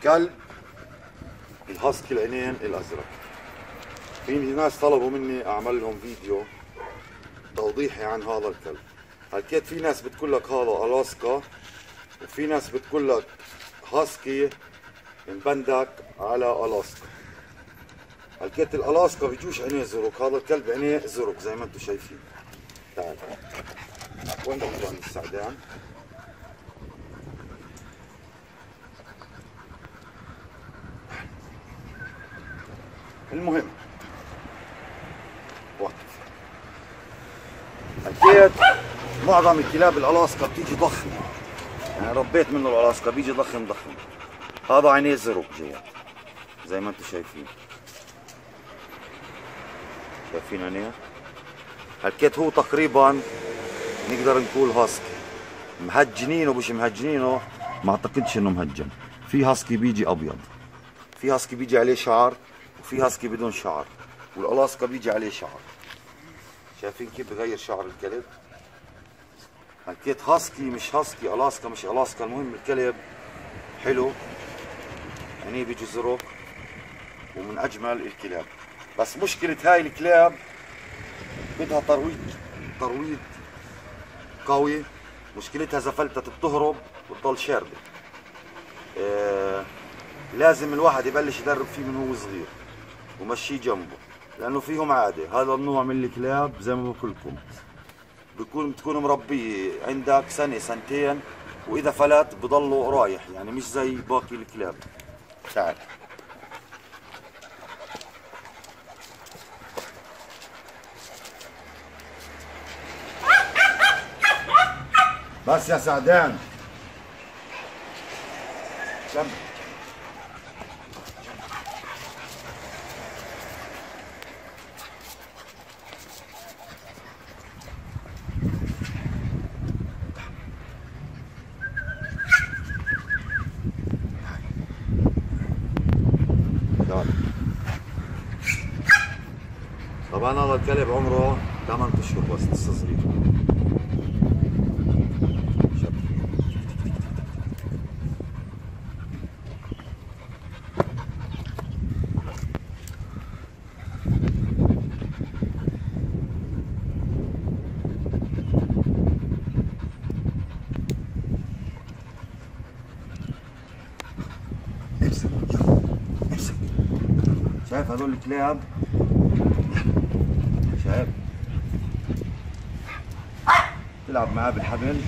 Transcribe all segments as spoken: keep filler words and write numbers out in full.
كلب الهاسكي العينين الازرق. في ناس طلبوا مني اعمل لهم فيديو توضيحي عن هذا الكلب. حكيت في ناس بتقول لك هذا الاسكا، وفي ناس بتقول لك هاسكي مبندك على الاسكا. حكيت الالاسكا بيجوش عينيه زرق، هذا الكلب عينيه زرق زي ما انتم شايفين. تعال وين بدنا السعدان؟ المهم وقت حكيت معظم الكلاب الالاسكا بتيجي ضخمه، يعني ربيت منه الالاسكا بيجي ضخم ضخم. هذا عينيه زرق جيات زي ما انتم شايفين. شايفين عينيه؟ حكيت هو تقريبا نقدر نقول هاسكي. مهجنينه مش مهجنينه، ما اعتقدش انه مهجن. في هاسكي بيجي ابيض، في هاسكي بيجي عليه شعر، وفي هاسكي بدون شعر، والالاسكا بيجي عليه شعر. شايفين كيف بغير شعر الكلب؟ حكيت هاسكي مش هاسكي، الاسكا مش الاسكا، المهم الكلب حلو، عينيه بيجي زرق ومن اجمل الكلاب. بس مشكلة هاي الكلاب بدها ترويض ترويض قوي. مشكلتها زفلتها بتهرب وتضل شاربة. آه لازم الواحد يبلش يدرب فيه من هو صغير ومشيه جنبه، لانه فيهم عادة. هذا النوع من الكلاب زي ما بقول لكم بيكون بتكون مربيه عندك سنة سنتين، واذا فلت بضله رايح، يعني مش زي باقي الكلاب. تعال بس يا سعدان كمل. طبعا هذا الكلب عمره ثمانية اشهر بس لسه صغير. امسك امسك. شايف هذول الكلاب؟ شايف؟ تلعب معاه بالحبل.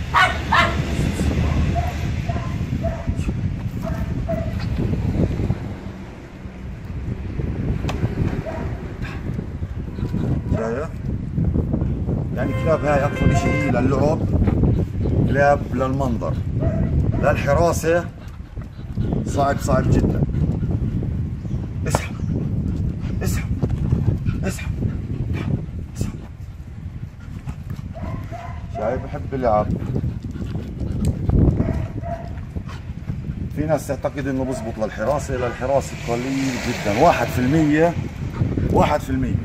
شايف؟ يعني كلاب هاي اكثر شيء هي للعب، كلاب للمنظر، للحراسة صعب صعب جدا. اسحب اسحب اسحب اسحب. شايف بحب يلعب. في ناس تعتقد انه بزبط للحراسة، للحراسة قليل جدا، واحد في المية واحد في المية.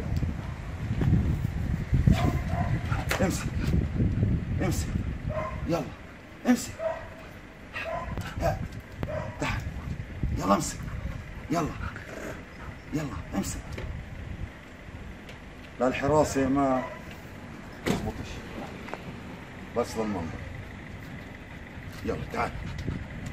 امسك امسك يلا امسك. تعال يلا امسك يلا يلا امسك. للحراسة ما بزبطش، بس للمنظر. يلا تعال